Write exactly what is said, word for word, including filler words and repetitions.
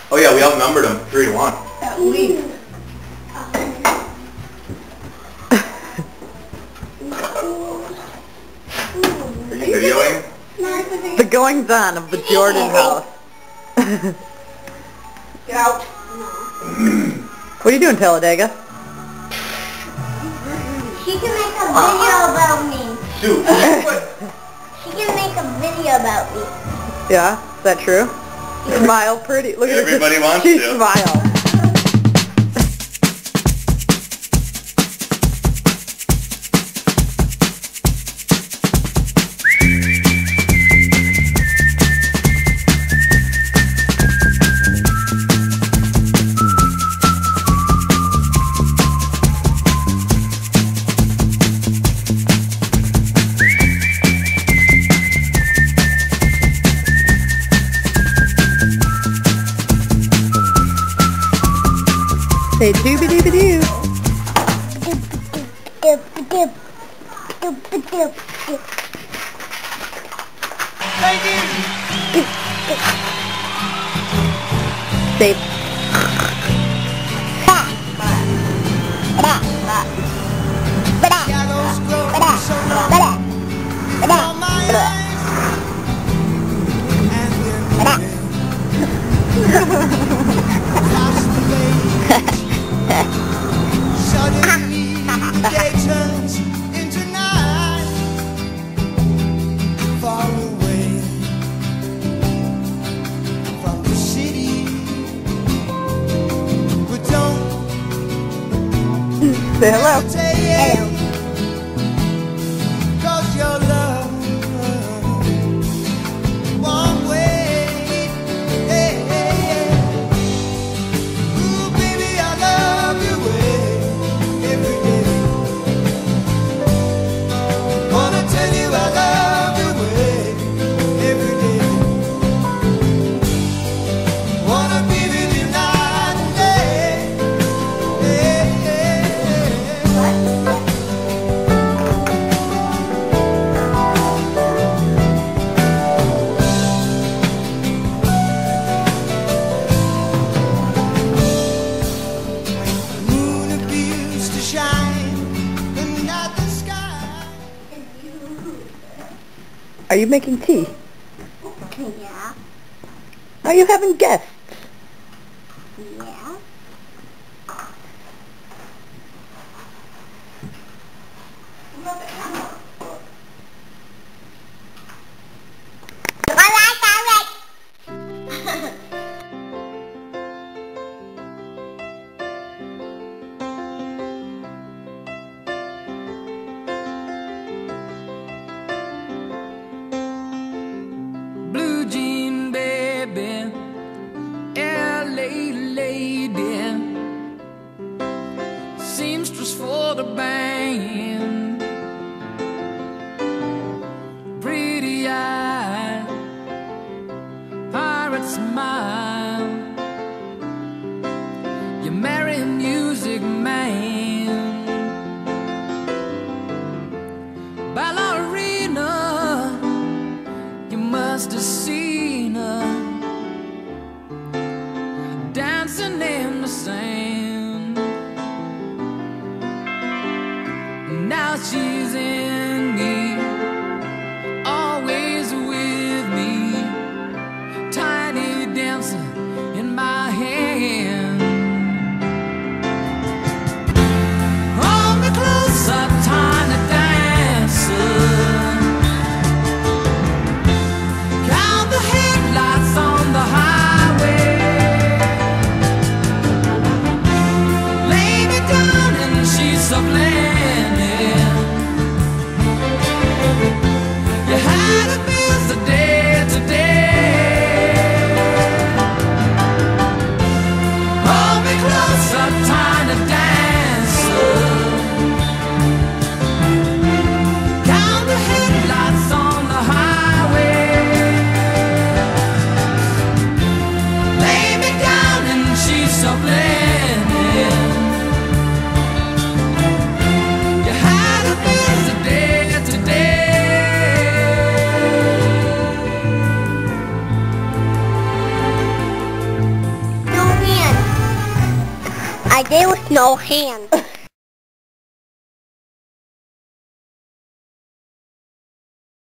Oh yeah, we outnumbered them three to one. At least. Are you videoing? The goings on of the Jordan house. Get out. What are you doing, Talladega? She can make a video about me. Dude. She can make a video about me. Yeah, is that true? Smile pretty. Look at her. Everybody wants she to. Smile. Say doobie-doobie-doo. Doop-a-doop. Doop-a-doop. Thank you. Say Shadows grow so long before my eyes, and they're moving across the lake. Suddenly day turns into night, far away from the city. But don't say hello. say Hello. cause your love won't wait. Hey, hey, hey. Ooh, baby, I love you every day. Wanna tell you I love you every day. Wanna be with you night and day. Hey, hey, hey. The moon appears to shine beneath the sky. Are you making tea? Yeah. Are you having guests? Yeah. Blue jean baby, L A lady, seamstress for the band, pretty eye, pirate smile, you marry music man, ballerina, you must have seen her dancing in the sand. Now she's in me, always with me, tiny dancer in my hand. Hold me closer, tiny dancer. Count the headlights on the highway. I did with no hands.